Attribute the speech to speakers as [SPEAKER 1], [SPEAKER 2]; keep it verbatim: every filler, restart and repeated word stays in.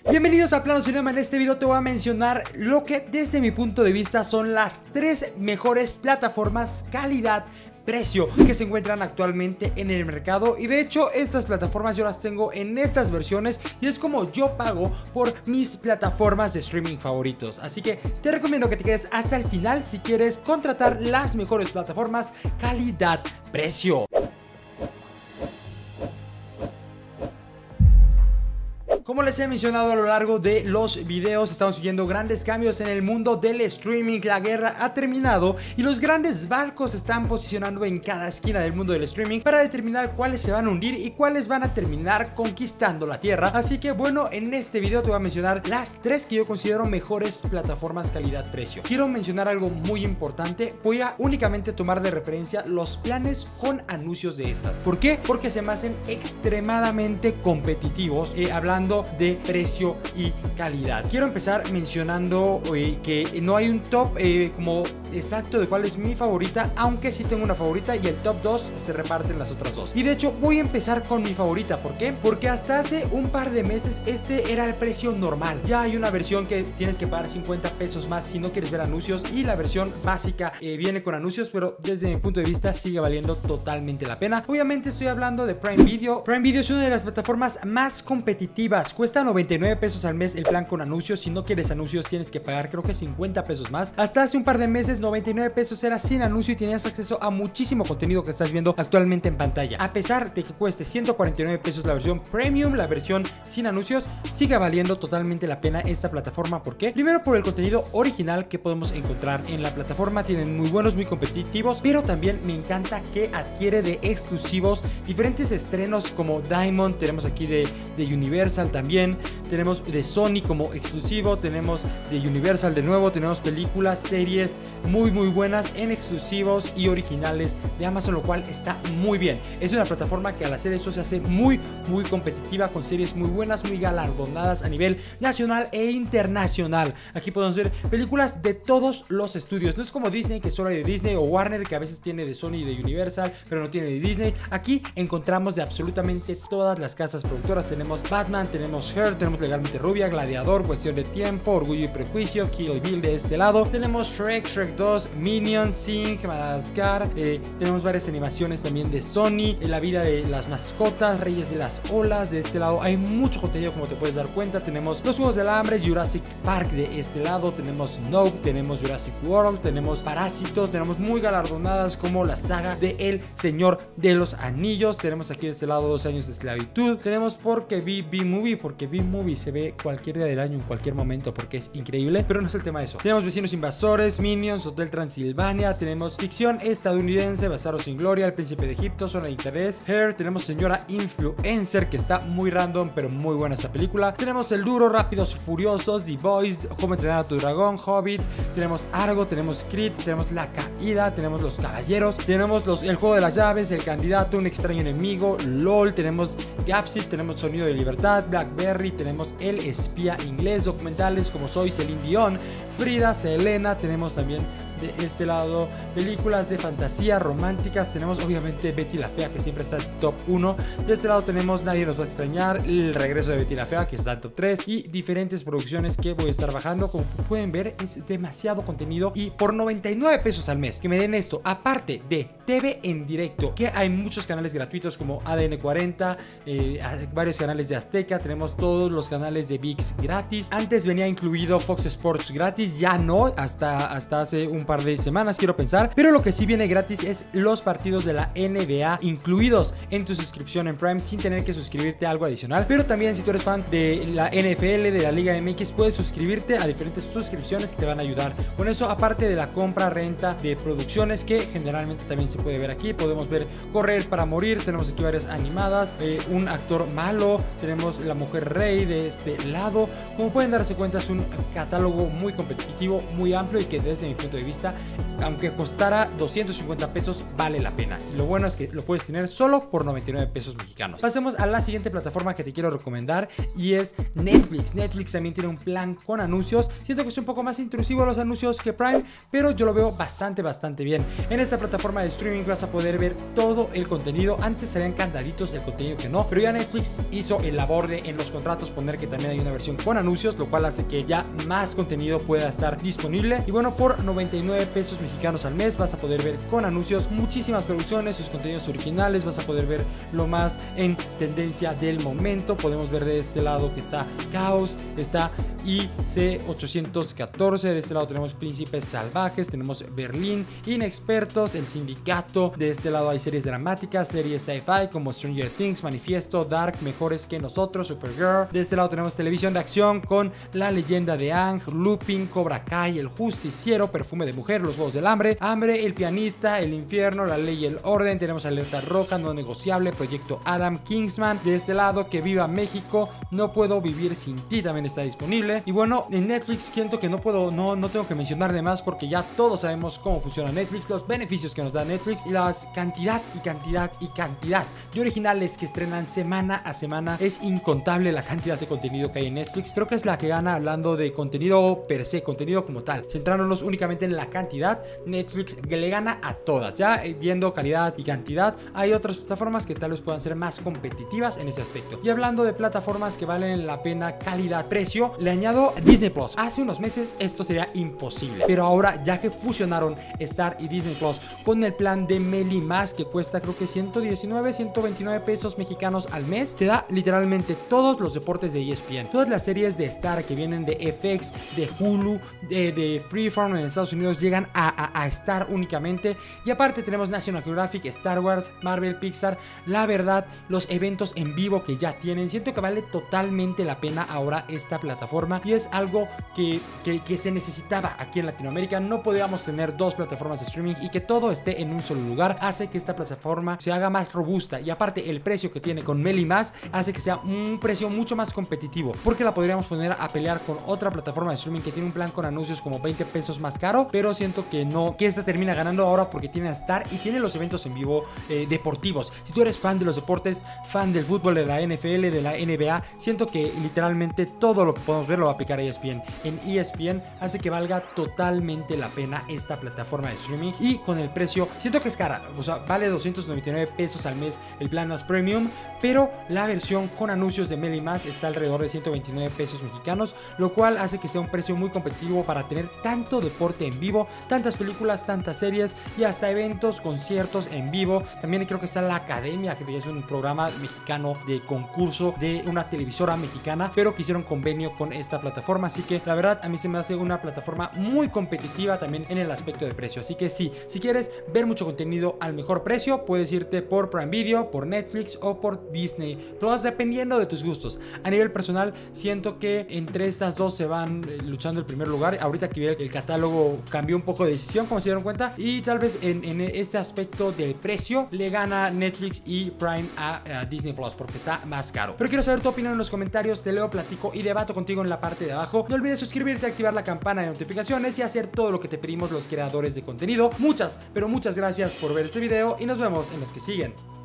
[SPEAKER 1] Bienvenidos a Plano Cinema. En este video te voy a mencionar lo que desde mi punto de vista son las tres mejores plataformas calidad precio que se encuentran actualmente en el mercado. Y de hecho estas plataformas yo las tengo en estas versiones y es como yo pago por mis plataformas de streaming favoritos. Así que te recomiendo que te quedes hasta el final si quieres contratar las mejores plataformas calidad precio. Como les he mencionado a lo largo de los videos, estamos viendo grandes cambios en el mundo del streaming. La guerra ha terminado y los grandes barcos se están posicionando en cada esquina del mundo del streaming para determinar cuáles se van a hundir y cuáles van a terminar conquistando la tierra. Así que bueno, en este video te voy a mencionar las tres que yo considero mejores plataformas calidad-precio. Quiero mencionar algo muy importante. Voy a únicamente tomar de referencia los planes con anuncios de estas. ¿Por qué? Porque se me hacen extremadamente competitivos eh, hablando de precio y calidad. Quiero empezar mencionando eh, que no hay un top eh, como exacto de cuál es mi favorita, aunque sí tengo una favorita y el top dos se reparten las otras dos. Y de hecho voy a empezar con mi favorita. ¿Por qué? Porque hasta hace un par de meses este era el precio normal. Ya hay una versión que tienes que pagar cincuenta pesos más si no quieres ver anuncios, y la versión básica eh, viene con anuncios, pero desde mi punto de vista sigue valiendo totalmente la pena. Obviamente estoy hablando de Prime Video. Prime Video es una de las plataformas más competitivas. Cuesta noventa y nueve pesos al mes el plan con anuncios. Si no quieres anuncios tienes que pagar creo que cincuenta pesos más. Hasta hace un par de meses noventa y nueve pesos era sin anuncio y tenías acceso a muchísimo contenido que estás viendo actualmente en pantalla. A pesar de que cueste ciento cuarenta y nueve pesos la versión premium, la versión sin anuncios, sigue valiendo totalmente la pena esta plataforma. ¿Por qué? Primero por el contenido original que podemos encontrar en la plataforma. Tienen muy buenos, muy competitivos, pero también me encanta que adquiere de exclusivos diferentes estrenos como Diamond. Tenemos aquí de, de Universal también. Tenemos de Sony como exclusivo, tenemos de Universal de nuevo, tenemos películas, series muy muy buenas en exclusivos y originales de Amazon, lo cual está muy bien. Es una plataforma que al hacer eso se hace muy muy competitiva, con series muy buenas, muy galardonadas a nivel nacional e internacional. Aquí podemos ver películas de todos los estudios. No es como Disney, que solo hay de Disney, o Warner, que a veces tiene de Sony y de Universal pero no tiene de Disney. Aquí encontramos de absolutamente todas las casas productoras. Tenemos Batman, tenemos Her, tenemos Legalmente Rubia, Gladiador, Cuestión de Tiempo, Orgullo y Prejuicio, Kill Bill de este lado. Tenemos Shrek, Shrek dos, Minions, Sing, Madagascar. Eh, tenemos varias animaciones también de Sony, eh, La vida de las mascotas, Reyes de las olas. De este lado hay mucho contenido, como te puedes dar cuenta. Tenemos Los Juegos del Hambre, Jurassic Park de este lado. Tenemos Nope, tenemos Jurassic World, tenemos Parásitos. Tenemos muy galardonadas como la saga de El Señor de los Anillos. Tenemos aquí de este lado Dos años de esclavitud. Tenemos Porque Vi B-Movie, porque B-Movie se ve cualquier día del año, en cualquier momento, porque es increíble, pero no es el tema de eso. Tenemos Vecinos Invasores, Minions, Hotel Transilvania. Tenemos ficción estadounidense, Bastardos sin Gloria, El Príncipe de Egipto, Zona de Interés, Hair. Tenemos Señora Influencer, que está muy random pero muy buena esa película. Tenemos El Duro, Rápidos y Furiosos, The Boys, Cómo entrenar a tu dragón, Hobbit. Tenemos Argo, tenemos Creed, tenemos La Caída, tenemos Los Caballeros, tenemos los, El Juego de las Llaves, El Candidato, Un extraño enemigo, LOL. Tenemos Gapsit, tenemos Sonido de Libertad, Blackberry. Tenemos El Espía Inglés, documentales como Soy, Celine Dion, Frida, Selena. Tenemos también de este lado películas de fantasía románticas. Tenemos obviamente Betty la Fea, que siempre está en top uno. De este lado tenemos Nadie nos va a extrañar, El regreso de Betty la Fea, que está en top tres, y diferentes producciones que voy a estar bajando. Como pueden ver, es demasiado contenido, y por noventa y nueve pesos al mes que me den esto, aparte de T V en directo, que hay muchos canales gratuitos como A D N cuarenta, eh, varios canales de Azteca. Tenemos todos los canales de V I X gratis. Antes venía incluido Fox Sports gratis, ya no, hasta, hasta hace un par de semanas quiero pensar, pero lo que sí viene gratis es los partidos de la N B A incluidos en tu suscripción en Prime, sin tener que suscribirte a algo adicional. Pero también, si tú eres fan de la N F L, de la Liga M X, puedes suscribirte a diferentes suscripciones que te van a ayudar con eso, aparte de la compra, renta de producciones, que generalmente también se puede ver aquí. Podemos ver Correr para Morir, tenemos aquí varias animadas, eh, Un actor malo, tenemos La Mujer Rey de este lado. Como pueden darse cuenta, es un catálogo muy competitivo, muy amplio, y que desde mi punto de vista vista, aunque costara doscientos cincuenta pesos, vale la pena. Lo bueno es que lo puedes tener solo por noventa y nueve pesos mexicanos. Pasemos a la siguiente plataforma que te quiero recomendar y es Netflix. Netflix también tiene un plan con anuncios. Siento que es un poco más intrusivo los anuncios que Prime, pero yo lo veo bastante, bastante bien. En esta plataforma de streaming vas a poder ver todo el contenido. Antes salían candaditos el contenido que no, pero ya Netflix hizo el labor de en los contratos poner que también hay una versión con anuncios, lo cual hace que ya más contenido pueda estar disponible. Y bueno, por noventa y nueve pesos mexicanos al mes vas a poder ver con anuncios muchísimas producciones, sus contenidos originales, vas a poder ver lo más en tendencia del momento. Podemos ver de este lado que está Caos, está I C ochocientos catorce, de este lado tenemos Príncipes Salvajes, tenemos Berlín, Inexpertos, El Sindicato, de este lado hay series dramáticas, series sci-fi como Stranger Things, Manifiesto, Dark, Mejores que Nosotros, Supergirl. De este lado tenemos televisión de acción con La Leyenda de Aang, Lupin, Cobra Kai, El Justiciero, Perfume de Mujer, Los Juegos del Hambre, Hambre, El Pianista, El Infierno, La Ley y el Orden. Tenemos Alerta Roja, No Negociable, Proyecto Adam, Kingsman. De este lado, Que Viva México, No Puedo Vivir Sin Ti también está disponible. Y bueno, en Netflix siento que no puedo, no, no tengo que mencionar de más porque ya todos sabemos cómo funciona Netflix, los beneficios que nos da Netflix y las cantidad y cantidad y cantidad de originales que estrenan semana a semana. Es incontable la cantidad de contenido que hay en Netflix. Creo que es la que gana hablando de contenido per se, contenido como tal. Centrándonos únicamente en la cantidad, Netflix le gana a todas. Ya viendo calidad y cantidad, hay otras plataformas que tal vez puedan ser más competitivas en ese aspecto. Y hablando de plataformas que valen la pena calidad-precio, le añado Disney Plus. Hace unos meses esto sería imposible, pero ahora ya que fusionaron Star y Disney Plus con el plan de Meli Más, que cuesta creo que ciento diecinueve, ciento veintinueve pesos mexicanos al mes, te da literalmente todos los deportes de E S P N, todas las series de Star que vienen de F X, de Hulu, de, de Freeform en Estados Unidos llegan a, a, a Star únicamente. Y aparte tenemos National Geographic, Star Wars, Marvel, Pixar. La verdad, los eventos en vivo que ya tienen, siento que vale totalmente la pena ahora esta plataforma y es algo que, que, que se necesitaba aquí en Latinoamérica. No podíamos tener dos plataformas de streaming y que todo esté en un solo lugar. Hace que esta plataforma se haga más robusta y aparte el precio que tiene con Meli Más hace que sea un precio mucho más competitivo, porque la podríamos poner a pelear con otra plataforma de streaming que tiene un plan con anuncios como veinte pesos más caro, pero siento que no, que esta termina ganando ahora porque tiene a Star y tiene los eventos en vivo eh, deportivos. Si tú eres fan de los deportes, fan del fútbol, de la N F L, de la N B A, siento que literalmente todo lo que podemos ver lo va a aplicar a E S P N. En E S P N hace que valga totalmente la pena esta plataforma de streaming y con el precio, siento que es cara, o sea, vale doscientos noventa y nueve pesos al mes el plan más premium, pero la versión con anuncios de Meli Más está alrededor de ciento veintinueve pesos mexicanos, lo cual hace que sea un precio muy competitivo para tener tanto deporte en vivo, tantas películas, tantas series y hasta eventos, conciertos en vivo. También creo que está La Academia, que es un programa mexicano de concurso de una televisora mexicana, pero que hicieron convenio con esta plataforma, así que la verdad a mí se me hace una plataforma muy competitiva también en el aspecto de precio. Así que sí, si quieres ver mucho contenido al mejor precio, puedes irte por Prime Video, por Netflix o por Disney Plus, dependiendo de tus gustos. A nivel personal, siento que entre estas dos se van eh, luchando el primer lugar. Ahorita que vi el, el catálogo cambió un poco de decisión, como se dieron cuenta, y tal vez en, en este aspecto del precio le gana Netflix y Prime a, a Disney Plus porque está más caro. Pero quiero saber tu opinión en los comentarios, te leo, platico y debato contigo en la parte de abajo. No olvides suscribirte, activar la campana de notificaciones y hacer todo lo que te pedimos los creadores de contenido. Muchas, pero muchas gracias por ver este video y nos vemos en los que siguen.